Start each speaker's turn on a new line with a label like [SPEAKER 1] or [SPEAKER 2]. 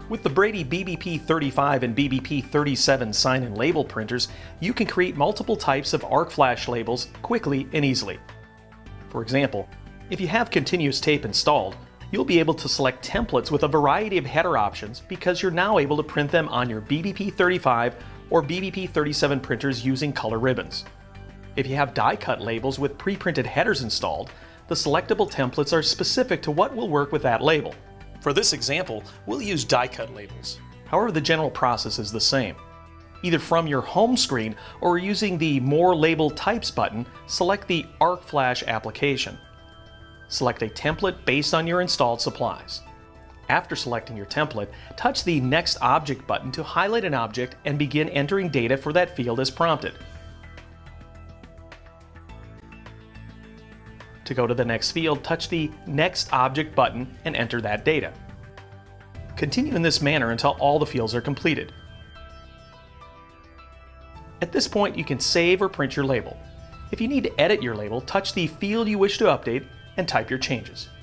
[SPEAKER 1] With the Brady BBP35 and BBP37 sign and label printers, you can create multiple types of arc flash labels quickly and easily. For example, if you have continuous tape installed, you'll be able to select templates with a variety of header options because you're now able to print them on your BBP35 or BBP37 printers using color ribbons. If you have die-cut labels with pre-printed headers installed, the selectable templates are specific to what will work with that label. For this example, we'll use die-cut labels. However, the general process is the same. Either from your home screen or using the More Label Types button, select the Arc Flash application. Select a template based on your installed supplies. After selecting your template, touch the Next Object button to highlight an object and begin entering data for that field as prompted. To go to the next field, touch the Next Object button and enter that data. Continue in this manner until all the fields are completed. At this point, you can save or print your label. If you need to edit your label, touch the field you wish to update and type your changes.